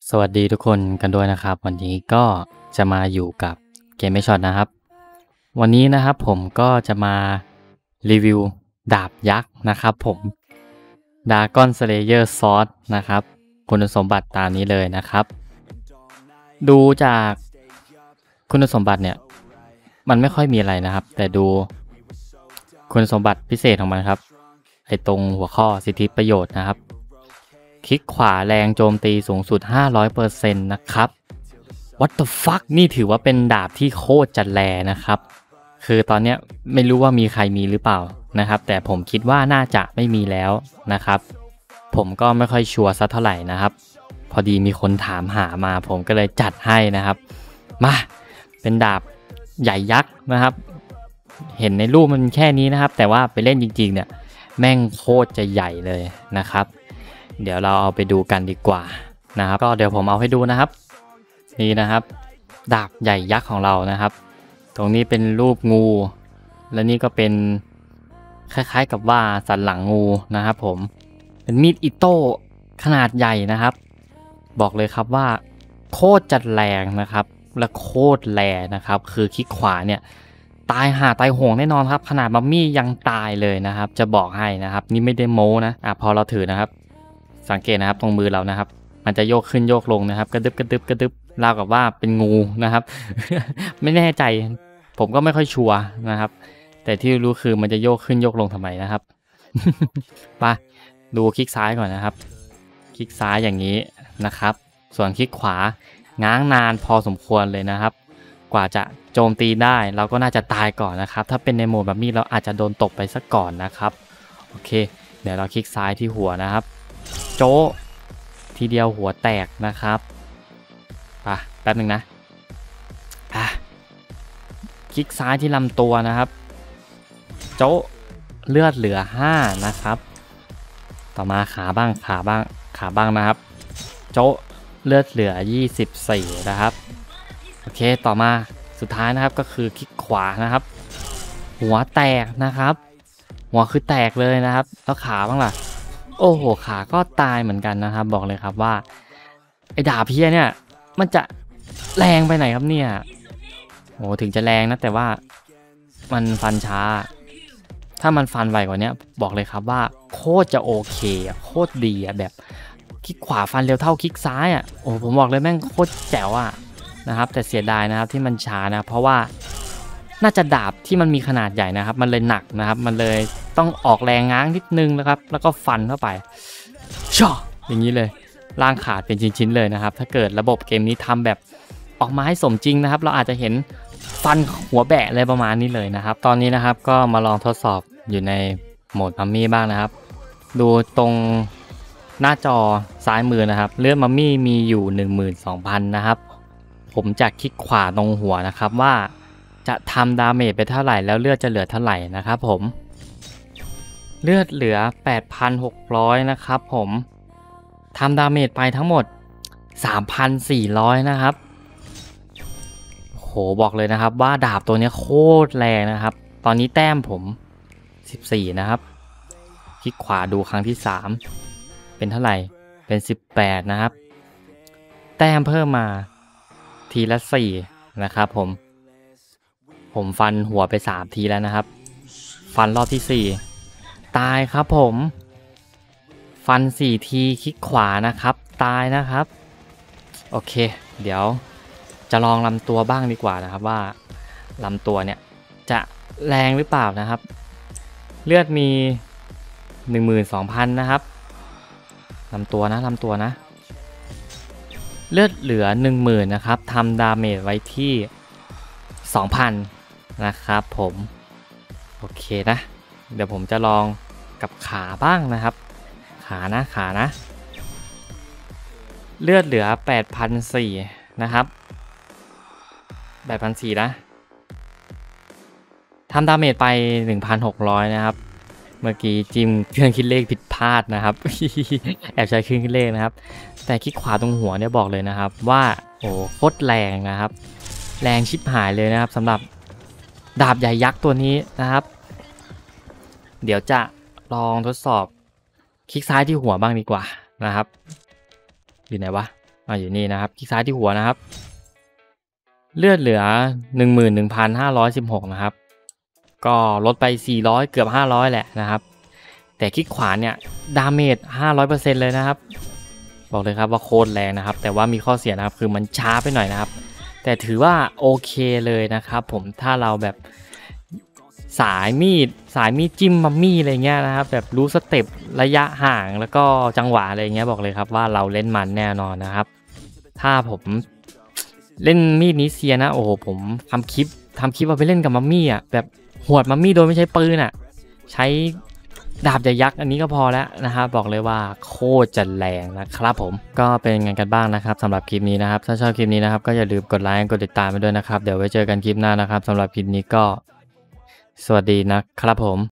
สวัสดีทุกคนกันด้วยนะครับวันนี้ก็จะมาอยู่กับเกมไม่ช็อตนะครับวันนี้นะครับผมก็จะมารีวิวดาบยักษ์นะครับผมดากอนสเลเยอร์ซอสนะครับคุณสมบัติตามนี้เลยนะครับดูจากคุณสมบัติเนี่ยมันไม่ค่อยมีอะไรนะครับแต่ดูคุณสมบัติพิเศษของมันครับไอตรงหัวข้อสิทธิประโยชน์นะครับคลิกขวาแรงโจมตีสูงสุด 500% นะครับ What the fuck นี่ถือว่าเป็นดาบที่โคตรจัดแลนะครับคือตอนนี้ไม่รู้ว่ามีใครมีหรือเปล่านะครับแต่ผมคิดว่าน่าจะไม่มีแล้วนะครับผมก็ไม่ค่อยชัวร์สักเท่าไหร่นะครับพอดีมีคนถามหามาผมก็เลยจัดให้นะครับมาเป็นดาบใหญ่ยักษ์นะครับเห็นในรูปมันแค่นี้นะครับแต่ว่าไปเล่นจริงๆเนี่ยแม่งโคตรจะใหญ่เลยนะครับเดี๋ยวเราเอาไปดูกันดีกว่านะครับก็เดี๋ยวผมเอาให้ดูนะครับนี่นะครับดาบใหญ่ยักษ์ของเรานะครับตรงนี้เป็นรูปงูและนี่ก็เป็นคล้ายๆกับว่าสันหลังงูนะครับผมเป็นมีดอิโต้ขนาดใหญ่นะครับบอกเลยครับว่าโคตรจัดแรงนะครับและโคตรแรงนะครับคือคลิกขวาเนี่ยตายห่าตายโหงแน่นอนครับขนาดมัมมี่ยังตายเลยนะครับจะบอกให้นะครับนี่ไม่ได้โม้นะพอเราถือนะครับสังเกตนะครับตรงมือเรานะครับมันจะโยกขึ้นโยกลงนะครับกระดึบกระดึบกระดึบราวกับว่าเป็นงูนะครับ ไม่แน่ใจผมก็ไม่ค่อยชัวร์นะครับแต่ที่รู้คือมันจะโยกขึ้นโยกลงทำไมนะครับ ไปดูคลิกซ้ายก่อนนะครับคลิกซ้ายอย่างนี้นะครับส่วนคลิกขวาง้างนานพอสมควรเลยนะครับกว่าจะโจมตีได้เราก็น่าจะตายก่อนนะครับถ้าเป็นในโหมดแบบนี้เราอาจจะโดนตกไปซะก่อนนะครับโอเคเดี๋ยวเราคลิกซ้ายที่หัวนะครับโจ๊ะทีเดียวหัวแตกนะครับแป๊บหนึ่งนะคลิกซ้ายที่ลำตัวนะครับโจ๊ะเลือดเหลือ5นะครับต่อมาขาบ้างนะครับโจ๊ะเลือดเหลือ24นะครับโอเคต่อมาสุดท้ายนะครับก็คือคลิกขวานะครับหัวแตกนะครับหัวคือแตกเลยนะครับแล้วขาบ้างล่ะโอ้โหขาก็ตายเหมือนกันนะครับบอกเลยครับว่าไอ้ดาบเพี้ยเนี่ยมันจะแรงไปไหนครับเนี่ยโอ้ถึงจะแรงนะแต่ว่ามันฟันช้าถ้ามันฟันไวกว่านี้บอกเลยครับว่าโคตรจะโอเคโคตรดีแบบคลิกขวาฟันเร็วเท่าคลิกซ้ายโอ้ผมบอกเลยแม่งโคตรแจ๋วนะครับแต่เสียดายนะครับที่มันช้านะเพราะว่าน่าจะดาบที่มันมีขนาดใหญ่นะครับมันเลยหนักนะครับมันเลยต้องออกแรงง้างนิดนึงนะครับแล้วก็ฟันเข้าไปช่ออย่างนี้เลยร่างขาดเป็นชิ้นๆเลยนะครับถ้าเกิดระบบเกมนี้ทำแบบออกมาให้สมจริงนะครับเราอาจจะเห็นฟันหัวแบะอะไรประมาณนี้เลยนะครับตอนนี้นะครับก็มาลองทดสอบอยู่ในโหมดมัมมี่บ้างนะครับดูตรงหน้าจอซ้ายมือนะครับเลือดมัมมี่มีอยู่ 12,000 นะครับผมจะคลิกขวาตรงหัวนะครับว่าจะทำดาเมจไปเท่าไหร่แล้วเลือดจะเหลือเท่าไหร่นะครับผมเลือดเหลือ 8,600 นะครับผมทำดาเมจไปทั้งหมด 3,400 นะครับโหบอกเลยนะครับว่าดาบตัวนี้โคตรแรงนะครับตอนนี้แต้มผม14นะครับคลิกขวาดูครั้งที่3เป็นเท่าไหร่เป็น18นะครับแต้มเพิ่มมาทีละ4นะครับผมฟันหัวไป3ทีแล้วนะครับฟันรอบที่4ตายครับผมฟัน4ทีคลิกขวานะครับตายนะครับโอเคเดี๋ยวจะลองลำตัวบ้างดีกว่านะครับว่าลำตัวเนี่ยจะแรงหรือเปล่านะครับเลือดมี 12,000 นะครับลำตัวนะเลือดเหลือ 10,000 นะครับทำดาเมจไว้ที่ 2,000 นะครับผมโอเคนะเดี๋ยวผมจะลองกับขาบ้างนะครับขานะเลือดเหลือ 8,400 นะครับ 8,400 นะทำดาเมจไป 1,600 นะครับเมื่อกี้จิ้มเครื่องคิดเลขผิดพลาดนะครับ แอบใช้เครื่องคิดเลขนะครับแต่คลิกขวาตรงหัวเนี่ยบอกเลยนะครับว่าโอ้โคตรแรงนะครับแรงชิบหายเลยนะครับสำหรับดาบใหญ่ยักษ์ตัวนี้นะครับเดี๋ยวจะลองทดสอบคลิกซ้ายที่หัวบ้างดีกว่านะครับอยู่ไหนวะอยู่นี่นะครับคลิกซ้ายที่หัวนะครับเลือดเหลือ 11,516 นะครับก็ลดไป400เกือบ500แหละนะครับแต่คลิกขวาเนี่ยดาเมจ 500% เลยนะครับบอกเลยครับว่าโคตรแรงนะครับแต่ว่ามีข้อเสียนะครับคือมันช้าไปหน่อยนะครับแต่ถือว่าโอเคเลยนะครับผมถ้าเราแบบสายมีดจิ้มมัมมี่อะไรเงี้ยนะครับแบบรู้สเต็ประยะห่างแล้วก็จังหวะอะไรเงี้ยบอกเลยครับว่าเราเล่นมันแน่นอนนะครับถ้าผมเล่นมีดนี้เซียนะโอ้โหผมทำคลิปเอาไปเล่นกับมัมมี่อ่ะแบบหวดมัมมี่โดยไม่ใช้ปืนอ่ะใช้ดาบยักษ์อันนี้ก็พอแล้วนะครับบอกเลยว่าโคตรจะแรงนะครับผมก็เป็นไงกันบ้างนะครับสำหรับคลิปนี้นะครับถ้าชอบคลิปนี้นะครับก็อย่าลืมกดไลค์กดติดตามไปด้วยนะครับเดี๋ยวไว้เจอกันคลิปหน้านะครับสำหรับคลิปนี้ก็สวัสดีนะครับผม